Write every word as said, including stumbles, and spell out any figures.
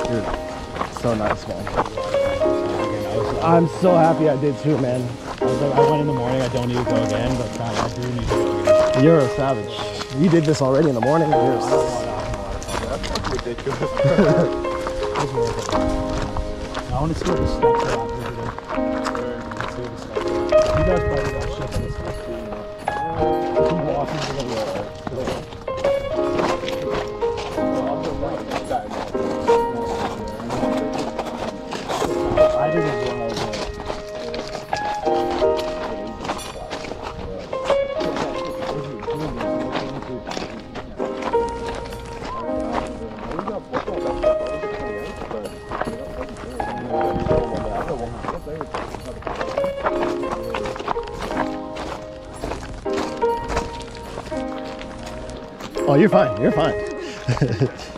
You're so nice, man. I'm so happy I did too, man. I was like, I went in the morning, I don't need to go again, but uh, I do need to go again. You're a savage. You did this already in the morning? You're a... That's ridiculous. It's worth it. I want to see what the steps are after today. Let's see what the steps are. You guys probably got shit on the steps too, you know. Keep walking to the left. I did as well. Oh, you're fine. You're fine.